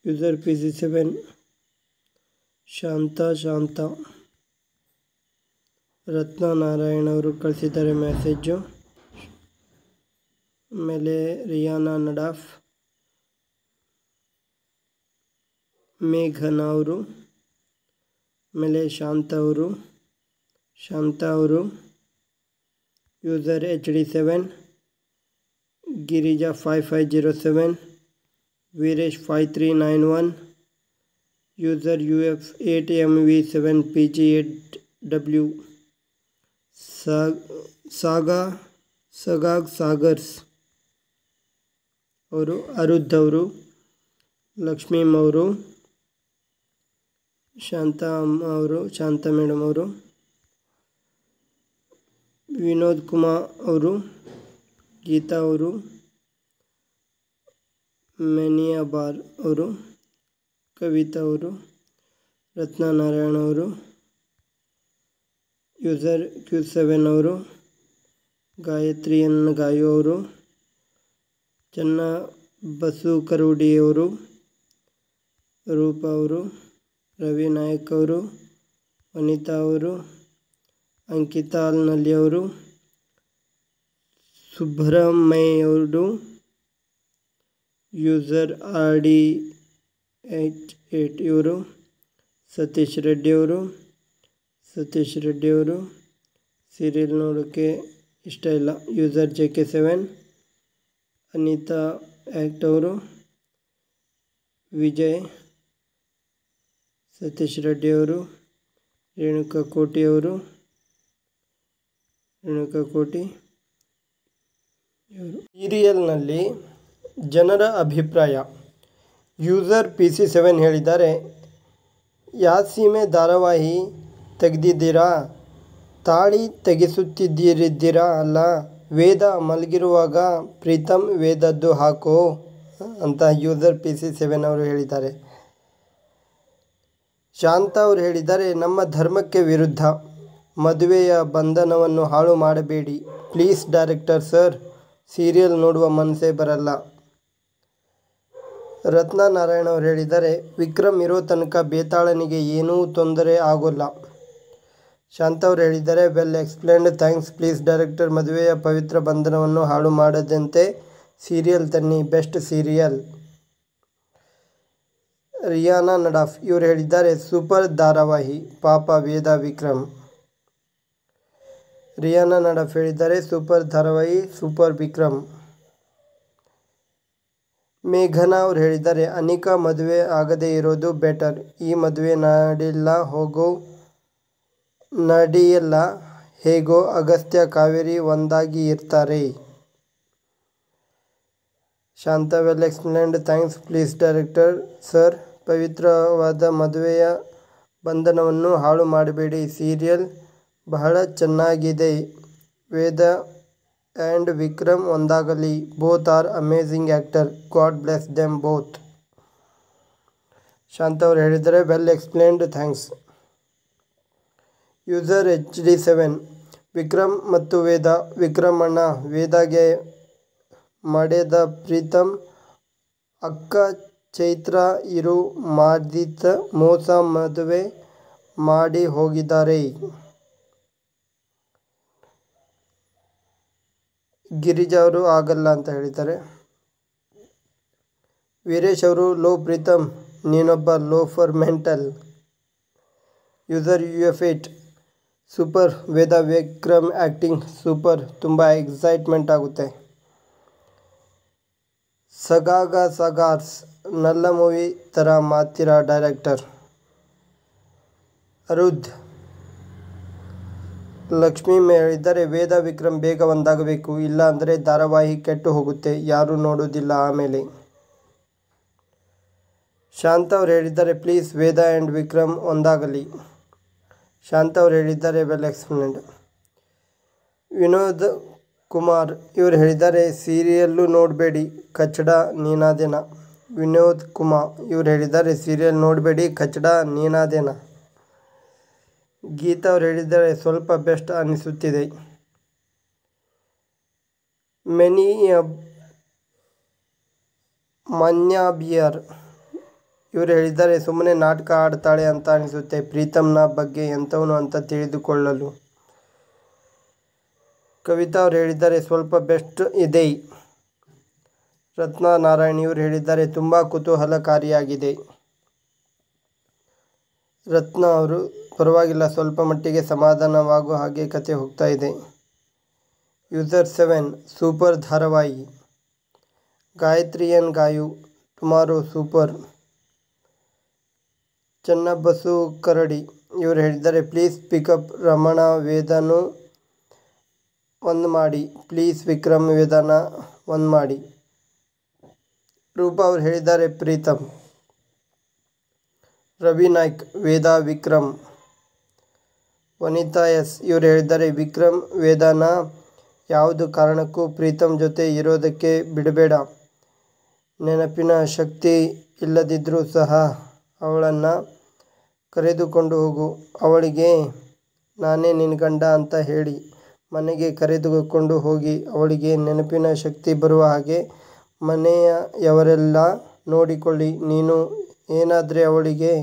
User PC7 ಶಾಂತ ರತ್ನ ನಾರಾಯಣ್ ಅವರು ಕಳಿಸಿದ್ದಾರೆ message. ಆಮೇಲೆ ರಿಯಾನಾ ನಡಾಫ್, ಮೇಘನಾ ಅವರು, ಆಮೇಲೆ ಶಾಂತ ಅವರು user HD7, Girija 5507, Veeresh 5391, user UF8MV7PG8W, Sagars ಅವರು, ಅರುದ್ ಅವರು, ಲಕ್ಷ್ಮೀಮ್ ಅವರು, ಶಾಂತ ಮೇಡಮ್ ಅವರು, ವಿನೋದ್ ಕುಮಾರ್ ಅವರು, ಗೀತಾ ಅವರು, ಮೆನಿಯಾ ಬಾರ್ ಅವರು, ಕವಿತಾ ಅವರು, ರತ್ನ ನಾರಾಯಣ ಅವರು, ಯೂಸರ್ Q7 ಅವರು, ಗಾಯತ್ರಿ ಗಾಯು ಅವರು, ಚನ್ನ ಬಸು ಕರುಡಿ ಅವರು, ರೂಪಾ ಅವರು, ರವಿ ನಾಯಕ್ ಅವರು, ವನಿತಾ ಅವರು, ಅಂಕಿತಾ ಅಲ್ನಲ್ಲಿ ಅವರು, ಸುಬ್ರಹ್ಮಣ್ಯ ಅವರು, ಯೂಸರ್ RD88 ಇವರು, ಸತೀಶ್ ರೆಡ್ಡಿ ಅವರು, ಸೀರಿಯಲ್ ನೋಡೋಕ್ಕೆ ಇಷ್ಟ ಇಲ್ಲ, ಯೂಸರ್ JK7, ಅನಿತಾ ಆ್ಯಕ್ಟ್ ಅವರು, ವಿಜಯ್, ಸತೀಶ್ ರೆಡ್ಡಿ ಅವರು, ರೇಣುಕಾ ಕೋಟಿ ಇವರು, ಸೀರಿಯಲ್ನಲ್ಲಿ ಜನರ ಅಭಿಪ್ರಾಯ. ಯೂಸರ್ PC7 ಹೇಳಿದ್ದಾರೆ, ಯಾಸೀಮೆ ಧಾರಾವಾಹಿ ತೆಗೆದಿದ್ದೀರಾ, ತಾಳಿ ತೆಗೆಸುತ್ತಿದ್ದೀರಾ ಅಲ್ಲ, ವೇದ ಮಲಗಿರುವಾಗ ಪ್ರೀತಮ್ ವೇದದ್ದು ಹಾಕೋ ಅಂತ ಯೂಸರ್ PC7 ಅವರು ಹೇಳಿದ್ದಾರೆ. ಶಾಂತ ಅವರು ಹೇಳಿದ್ದಾರೆ, ನಮ್ಮ ಧರ್ಮಕ್ಕೆ ವಿರುದ್ಧ, ಮದುವೆಯ ಬಂಧನವನ್ನು ಹಾಳು ಮಾಡಬೇಡಿ ಪ್ಲೀಸ್ ಡೈರೆಕ್ಟರ್ ಸರ್, ಸೀರಿಯಲ್ ನೋಡುವ ಮನಸ್ಸೇ ಬರಲ್ಲ. ರತ್ನ ನಾರಾಯಣ್ ಅವರು ಹೇಳಿದ್ದಾರೆ, ವಿಕ್ರಮ್ ಇರೋ ತನಕ ಬೇತಾಳನಿಗೆ ಏನೂ ತೊಂದರೆ ಆಗೋಲ್ಲ. ಶಾಂತ ಅವರು ಹೇಳಿದ್ದಾರೆ, well explained, thanks please director, ಮದುವೆಯ ಪವಿತ್ರ ಬಂಧನವನ್ನು ಹಾಳು ಮಾಡದಂತೆ ಸೀರಿಯಲ್ ತನ್ನಿ, ಬೆಸ್ಟ್ ಸೀರಿಯಲ್. ರಿಯಾನಾ ನಡಾಫ್ ಇವರು ಹೇಳಿದ್ದಾರೆ, ಸೂಪರ್ ಧಾರಾವಾಹಿ, ಪಾಪ ವೇದ ವಿಕ್ರಮ್. ರಿಯಾನಾ ನಡಾಫ್ ಹೇಳಿದ್ದಾರೆ, ಸೂಪರ್ ಧಾರಾವಾಹಿ, ಸೂಪರ್ ವಿಕ್ರಮ್. ಮೇಘನಾ ಅವರು ಹೇಳಿದ್ದಾರೆ, ಅನಿಕಾ ಮದುವೆ ಆಗದೇ ಇರೋದು ಬೆಟರ್, ಈ ಮದುವೆ ನಡೆಯಲ್ಲ ಹೇಗೋ ಅಗಸ್ತ್ಯ ಕಾವೇರಿ ಒಂದಾಗಿ ಇರ್ತಾರೆ. Shanta well explained, thanks please director sir, ಪವಿತ್ರವಾದ ಮದುವೆಯ ಬಂಧನವನ್ನು ಹಾಳು ಮಾಡಬೇಡಿ, ಸೀರಿಯಲ್ ಬಹಳ ಚೆನ್ನಾಗಿದೆ, ವೇದ ಆ್ಯಂಡ್ ವಿಕ್ರಮ್ ಒಂದಾಗಲಿ, both are amazing actor, god bless them both. Shanta ಅವರು ಹೇಳಿದ್ದಾರೆ, well explained, thanks. User HD7, Vikram ಮತ್ತು ವೇದ, ವಿಕ್ರಮ್ ಅಣ್ಣ ವೇದಾಗೆ ಮಾಡ್ಯದ ಪ್ರೀತಮ್ ಅಕ್ಕ ಚೈತ್ರ ಇರು ಮಾಡಿದ ಮೋಸ, ಮದುವೆ ಮಾಡಿ ಹೋಗಿದ್ದಾರೆ. ಗಿರಿಜಾ ಅವರು ಆಗಲ್ಲ ಅಂತ ಹೇಳಿದ್ದಾರೆ. ವೀರೇಶ್ ಅವರು, ಲೋ ಪ್ರೀತಮ್ ನೀನೊಬ್ಬ loafer mental. User UF8, super Veda Vikram acting super, ತುಂಬ ಎಕ್ಸೈಟ್ಮೆಂಟ್ ಆಗುತ್ತೆ. ಸಾಗರ್ಸ್ ನಲ್ಲ ಮೂವಿ ಥರ ಮಾಡ್ತೀರಾ ಡೈರೆಕ್ಟರ್. ಅರುದ್ ಲಕ್ಷ್ಮೀ ಹೇಳಿದ್ದಾರೆ, ವೇದ ವಿಕ್ರಮ್ ಬೇಗ ಒಂದಾಗಬೇಕು, ಇಲ್ಲ ಅಂದರೆ ಧಾರಾವಾಹಿ ಕೆಟ್ಟು ಹೋಗುತ್ತೆ, ಯಾರೂ ನೋಡೋದಿಲ್ಲ ಆಮೇಲೆ. ಶಾಂತ ಅವರು ಹೇಳಿದ್ದಾರೆ, ಪ್ಲೀಸ್ ವೇದ ಆ್ಯಂಡ್ ವಿಕ್ರಮ್ ಒಂದಾಗಲಿ. ಶಾಂತ ಅವರು ಹೇಳಿದ್ದಾರೆ, ವೆಲ್ ಎಕ್ಸ್ಪ್ಲೇನ್ಡ್. ವಿನೋದ್ ಕುಮಾರ್ ಇವರು ಹೇಳಿದ್ದಾರೆ, ಸೀರಿಯಲ್ಲು ನೋಡಬೇಡಿ ಕಚಡ ನೀನಾದೇನ. ವಿನೋದ್ ಕುಮಾರ್ ಇವರು ಹೇಳಿದ್ದಾರೆ, ಸೀರಿಯಲ್ ನೋಡಬೇಡಿ ಕಚಡ ನೀನಾದೇನ. ಗೀತಾ ಅವರು ಹೇಳಿದ್ದಾರೆ, ಸ್ವಲ್ಪ ಬೆಸ್ಟ್ ಅನಿಸುತ್ತಿದೆ. ಮನ್ಯಾಬಿಯರ್ ಇವರು ಹೇಳಿದ್ದಾರೆ, ಸುಮ್ಮನೆ ನಾಟಕ ಆಡ್ತಾಳೆ ಅಂತ ಅನಿಸುತ್ತೆ. ಪ್ರೀತಮ್ನ ಬಗ್ಗೆ ಎಂಥವನು ಅಂತ ತಿಳಿದುಕೊಳ್ಳಲು. ಕವಿತಾ ಅವರು ಹೇಳಿದ್ದಾರೆ, ಸ್ವಲ್ಪ ಬೆಸ್ಟ್ ಇದೆ. ರತ್ನ ನಾರಾಯಣ್ ಇವರು ಹೇಳಿದ್ದಾರೆ, ತುಂಬ ಕುತೂಹಲಕಾರಿಯಾಗಿದೆ. ರತ್ನ ಅವರು ಪರವಾಗಿಲ್ಲ, ಸ್ವಲ್ಪ ಮಟ್ಟಿಗೆ ಸಮಾಧಾನವಾಗುವ ಹಾಗೆ ಕತೆ ಹೋಗ್ತಾ ಇದೆ. ಯೂಸರ್ 7 ಸೂಪರ್ ಧಾರಾವಾಹಿ. ಗಾಯತ್ರಿಯನ್ ಗಾಯು ಟುಮಾರೋ ಸೂಪರ್. ಚನ್ನಬಸು ಕರಡಿ ಇವರು ಹೇಳಿದ್ದಾರೆ, ಪ್ಲೀಸ್ ಪಿಕಪ್ ರಮಣ ವೇದನು 1 ಮಾಡಿ, ಪ್ಲೀಸ್ ವಿಕ್ರಮ್ ವೇದನ 1 ಮಾಡಿ. ರೂಪಾ ಅವರು ಹೇಳಿದ್ದಾರೆ, ಪ್ರೀತಮ್. ರವಿ ನಾಯ್ಕ್ ವೇದಾ ವಿಕ್ರಮ್. ವನಿತಾ ಎಸ್ ಇವರು ಹೇಳಿದ್ದಾರೆ, ವಿಕ್ರಮ್ ವೇದಾನ ಯಾವುದು ಕಾರಣಕ್ಕೂ ಪ್ರೀತಮ್ ಜೊತೆ ಇರೋದಕ್ಕೆ ಬಿಡಬೇಡ. ನೆನಪಿನ ಶಕ್ತಿ ಇಲ್ಲದಿದ್ದರೂ ಸಹ ಅವಳನ್ನು ಕರೆದುಕೊಂಡು ಹೋಗು. ಅವಳಿಗೆ ನಾನೇ ನಿನ್ನ ಗಂಡ ಅಂತ ಹೇಳಿ ಮನೆಗೆ ಕರೆದುಕೊಂಡು ಹೋಗಿ ಅವಳಿಗೆ ನೆನಪಿನ ಶಕ್ತಿ ಬರುವ ಹಾಗೆ ಮನೆಯವರೆಲ್ಲ ನೋಡಿಕೊಳ್ಳಿ. ನೀನು ಏನಾದರೆ ಅವಳಿಗೆ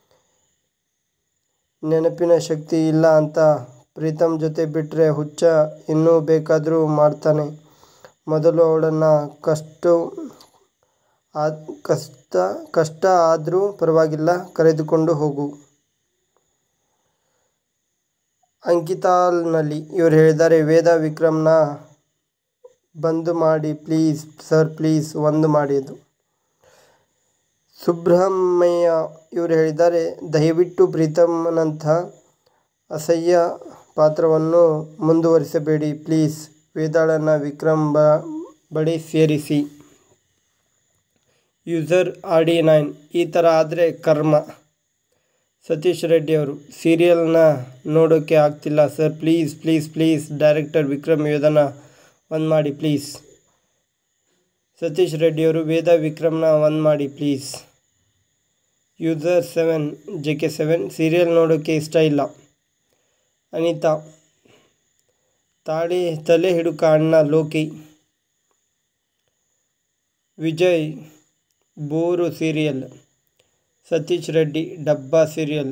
ನೆನಪಿನ ಶಕ್ತಿ ಇಲ್ಲ ಅಂತ ಪ್ರೀತಮ್ ಜೊತೆ ಬಿಟ್ಟರೆ ಹುಚ್ಚ ಇನ್ನೂ ಬೇಕಾದರೂ ಮಾಡ್ತಾನೆ. ಮೊದಲು ಅವಳನ್ನು ಕಷ್ಟ ಆದರೂ ಪರವಾಗಿಲ್ಲ ಕರೆದುಕೊಂಡು ಹೋಗು. ಅಂಕಿತಾಲ್ನಲ್ಲಿ ಇವರು ಹೇಳಿದ್ದಾರೆ, ವೇದ ವಿಕ್ರಮ್ನ ಬಂದು ಮಾಡಿ ಪ್ಲೀಸ್ ಸರ್, ಪ್ಲೀಸ್ 1 ಮಾಡಿ. ಅದು ಸುಬ್ರಹ್ಮಣ್ಯ ಇವರು ಹೇಳಿದ್ದಾರೆ, ದಯವಿಟ್ಟು ಪ್ರೀತಮ್ನಂಥ ಅಸಹ್ಯ ಪಾತ್ರವನ್ನು ಮುಂದುವರಿಸಬೇಡಿ ಪ್ಲೀಸ್. ವೇದಾಳನ್ನು ವಿಕ್ರಮ್ ಬಳಿ ಸೇರಿಸಿ. ಯೂಸರ್ RD9 ಈ ಥರ ಆದರೆ ಕರ್ಮ. ಸತೀಶ್ ರೆಡ್ಡಿ ಅವರು, ಸೀರಿಯಲ್ನ ನೋಡೋಕ್ಕೆ ಆಗ್ತಿಲ್ಲ sir, please please please director Vikram ವೇದನ 1 ಮಾಡಿ ಪ್ಲೀಸ್. ಸತೀಶ್ ರೆಡ್ಡಿ ಅವರು, ವೇದ ವಿಕ್ರಮ್ನ 1 ಮಾಡಿ ಪ್ಲೀಸ್. ಯೂಸರ್ 7 JK7 ಸೀರಿಯಲ್ ನೋಡೋಕ್ಕೆ ಇಷ್ಟ ಇಲ್ಲ. ಅನಿತಾ, ತಲೆ ಹಿಡುಕ ಅಣ್ಣ ಲೋಕಿ. Vijay, bore serial. ಸತೀಶ್ ರೆಡ್ಡಿ, ಡಬ್ಬಾ ಸೀರಿಯಲ್.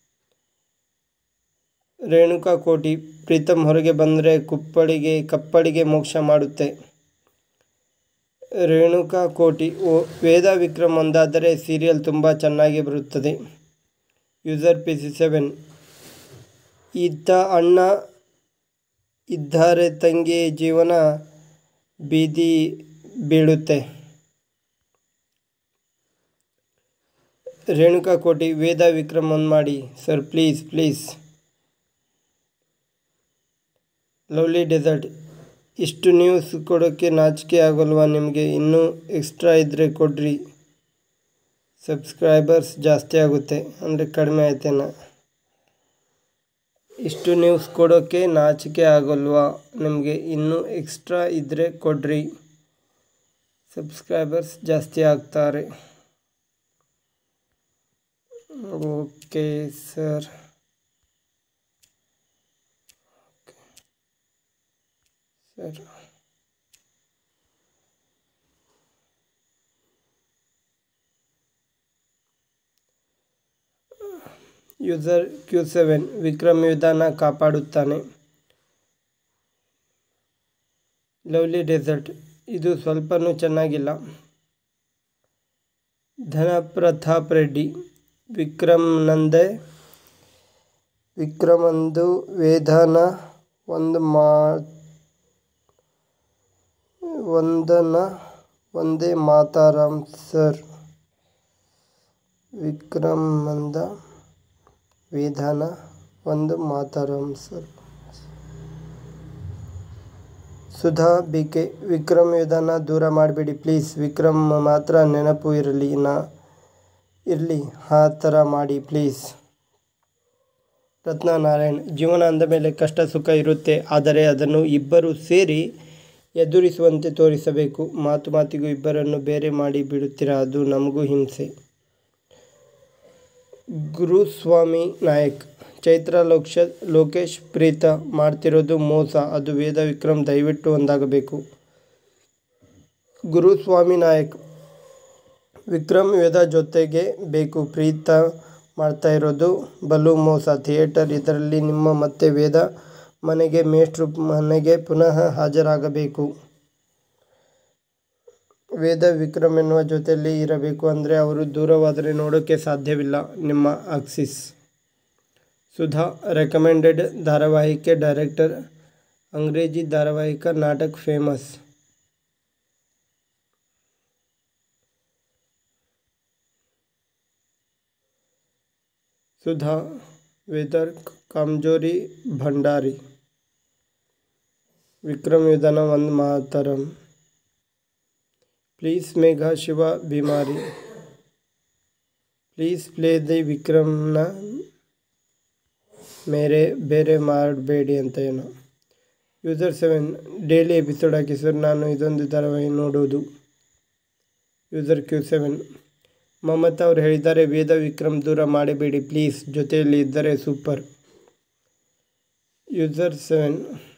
ರೇಣುಕಾ ಕೋಟಿ, ಪ್ರೀತಮ್ ಹೊರಗೆ ಬಂದರೆ ಕಪ್ಪಳಿಗೆ ಮೋಕ್ಷ ಮಾಡುತ್ತೆ. ರೇಣುಕಾ ಕೋಟಿ, ವೇದ ವಿಕ್ರಮ್ ಒಂದಾದರೆ ಸೀರಿಯಲ್ ತುಂಬ ಚೆನ್ನಾಗಿ ಬರುತ್ತದೆ. ಯೂಸರ್ PC7 ಇದ್ದ ಅಣ್ಣ ಇದ್ದರೆ ತಂಗಿ ಜೀವನ ಬೀದಿ ಬೀಳುತ್ತೆ. ರೇಣುಕಾ ಕೋಟಿ, ವೇದ ವಿಕ್ರಮ್ 1 ಮಾಡಿ sir, please please. Lovely dessert, ಇಷ್ಟು ನ್ಯೂಸ್ ಕೊಡೋಕ್ಕೆ ನಾಚಿಕೆ ಆಗೋಲ್ವಾ ನಿಮಗೆ? ಇನ್ನೂ ಎಕ್ಸ್ಟ್ರಾ ಇದ್ದರೆ ಕೊಡ್ರಿ, ಸಬ್ಸ್ಕ್ರೈಬರ್ಸ್ ಜಾಸ್ತಿ ಆಗುತ್ತೆ. ಅಂದರೆ ಕಡಿಮೆ ಆಯ್ತೇನ? ಇಷ್ಟು ನ್ಯೂಸ್ ಕೊಡೋಕ್ಕೆ ನಾಚಿಕೆ ಆಗೋಲ್ವಾ ನಿಮಗೆ? ಇನ್ನೂ ಎಕ್ಸ್ಟ್ರಾ ಇದ್ದರೆ ಕೊಡ್ರಿ, ಸಬ್ಸ್ಕ್ರೈಬರ್ಸ್ ಜಾಸ್ತಿ ಆಗ್ತಾರೆ. Okay sir. Sir user Q7 Vikram ವೇದಾನ ಕಾಪಾಡುತ್ತಾನೆ. ಲವ್ಲಿ ಡೆಸರ್ಟ್, ಇದು ಸ್ವಲ್ಪನೂ ಚೆನ್ನಾಗಿಲ್ಲ. ಧನಪ್ರತಾಪ್ ರೆಡ್ಡಿ, ವಿಕ್ರಮಂದು ವೇದಾನ ಒಂದೇ ಮಾತಾರಾಮ್ ಸರ್. ವಿಕ್ರಮಂದ ವೇದಾನ 1 ಮಾತಾರಾಮ್ ಸರ್. ಸುಧಾ BK, ವಿಕ್ರಮ್ ವೇದಾನ ದೂರ ಮಾಡಬೇಡಿ ಪ್ಲೀಸ್. ವಿಕ್ರಮ್ ಮಾತ್ರ ನೆನಪು ಇರಲಿ ಆ ಥರ ಮಾಡಿ ಪ್ಲೀಸ್. ರತ್ನ ನಾರಾಯಣ್, ಜೀವನ ಅಂದ ಮೇಲೆ ಕಷ್ಟ ಸುಖ ಇರುತ್ತೆ, ಆದರೆ ಅದನ್ನು ಇಬ್ಬರು ಸೇರಿ ಎದುರಿಸುವಂತೆ ತೋರಿಸಬೇಕು. ಮಾತಿಗೂ ಇಬ್ಬರನ್ನು ಬೇರೆ ಮಾಡಿ ಬಿಡುತ್ತೀರಾ, ಅದು ನಮಗೂ ಹಿಂಸೆ. ಗುರುಸ್ವಾಮಿ ನಾಯಕ್, ಚೈತ್ರ ಲೋಕೇಶ್ ಪ್ರೀತ ಮಾಡ್ತಿರೋದು ಮೋಸ, ಅದು ವೇದ ವಿಕ್ರಮ್ ದಯವಿಟ್ಟು ಒಂದಾಗಬೇಕು. ಗುರುಸ್ವಾಮಿ ನಾಯಕ್, ವಿಕ್ರಮ್ ವೇದ ಜೊತೆಗೆ ಬೇಕು ಪ್ರೀತ ಮಾಡ್ತಾ ಇರೋದು ಬಲು ಮೋಸ. ಥಿಯೇಟರ್ ಇದರಲ್ಲಿ ನಿಮ್ಮ ಮತ್ತೆ ವೇದ ಮನೆಗೆ ಮೇಷ್ಟ್ರು ಮನೆಗೆ ಪುನಃ ಹಾಜರಾಗಬೇಕು. ವೇದ ವಿಕ್ರಮ್ ಎನ್ನುವ ಜೊತೆಯಲ್ಲಿ ಇರಬೇಕು ಅಂದರೆ ಅವರು ದೂರವಾದರೆ ನೋಡೋಕ್ಕೆ ಸಾಧ್ಯವಿಲ್ಲ. ನಿಮ್ಮ ಆಕ್ಸಿಸ್. ಸುಧಾ ರೆಕಮೆಂಡೆಡ್ ಧಾರಾವಾಹಿಕೆ ಡೈರೆಕ್ಟರ್ अंग्रेजी धारावाहिक नाटक फेमस. सुधा वेदर कामजोरी भंडारी. विक्रम विधान वंद मातरम. प्लीज मेघा शिवा बीमारी. प्लीज प्ले ದಿ ವಿಕ್ರಮ್ನ ಮೇರೆ ಬೇರೆ ಮಾಡಬೇಡಿ ಅಂತ ಏನೋ. ಯೂಸರ್ 7 ಡೈಲಿ ಎಪಿಸೋಡ್ ಹಾಕಿ ಸರ್, ನಾನು ಇದೊಂದು ಧಾರಾವಾಹಿ ನೋಡೋದು. ಯೂಸರ್ Q7 ಮಮತಾ ಅವರು ಹೇಳಿದ್ದಾರೆ ವೇದ ವಿಕ್ರಮ್ ದೂರ ಮಾಡಬೇಡಿ ಪ್ಲೀಸ್, ಜೊತೆಯಲ್ಲಿ ಇದ್ದರೆ ಸೂಪರ್. ಯೂಸರ್ 7